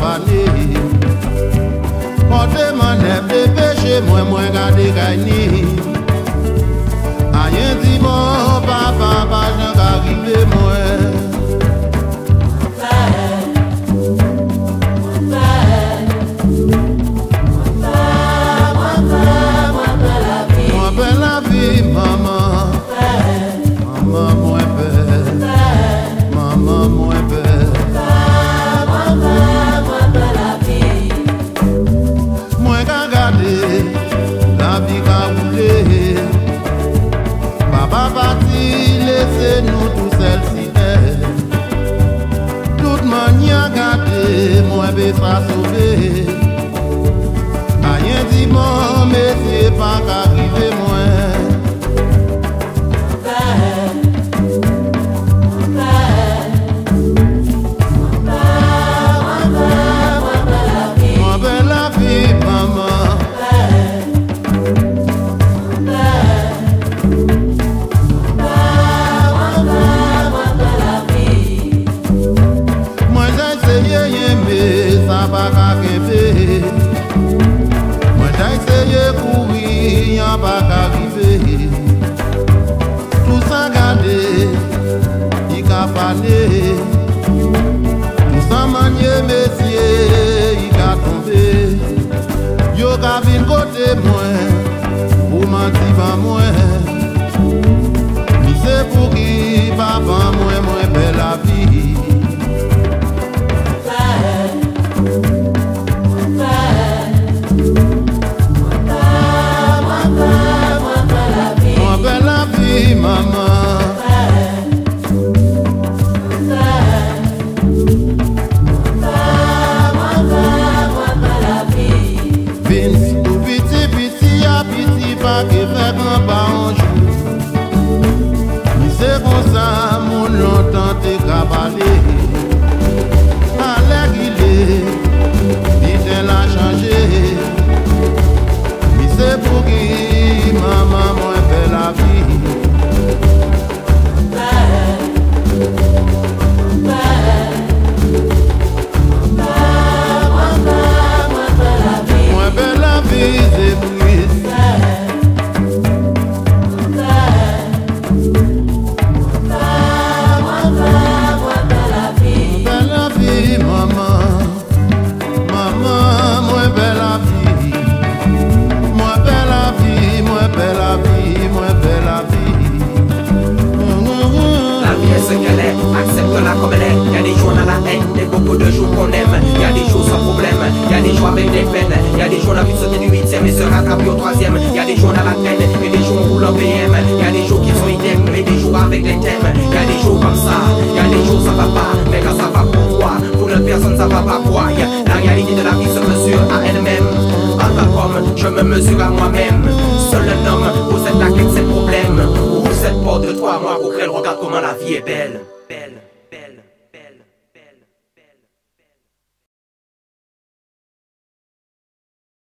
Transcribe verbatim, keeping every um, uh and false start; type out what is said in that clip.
fané. Portez mon nez de péché, moi, moi, gardez gagné. Rien dit mon papa, pas j'en arrivé, moi. Papa parti, laissez-nous tous celles-ci. Toute manière gâtée, moi ça sauvé. Rien dit bon, mais c'est pas qu'arriver moi. Moi belle la vie, maman. Ça va qu'arriver. Moi j'ai essayé de courir, y'a pas qu'arriver. Tout ça gardé, il a fané. Tout ça manié, messieurs, il a tombé. Yo ka vin côté moi, pour mentir pas moi. Mais c'est pour qui papa moi, moi belle la vie. Maman, Vince, tout petit, petit, à petit, pas que fait grand pas un jour. Mais c'est comme ça, mon longtemps t'es cabalé. Allez qu'il est, vite elle a changé. Mais c'est pour qui, maman, moi fait la vie. Accepte-la comme elle est. Y'a des jours dans la haine, et beaucoup de jours qu'on aime. Y'a des jours sans problème, y'a des jours avec des peines. Y'a des jours on a vu sauter du huitième et se rattraper au troisième. Y'a des jours dans la peine, et des jours où on roule en B M. Y'a des jours qui sont idem, et des jours avec des thèmes. Y'a des jours comme ça, y'a des jours ça va pas. Mais quand ça va pour toi, pour une personne ça va pas quoi. La réalité de la vie se mesure à elle-même. En tant qu'homme, je me mesure à moi-même. Seul un homme possède la clé de ses problèmes. Où cette porte de toi, moi, pour qu'elle regarde comment la vie est belle.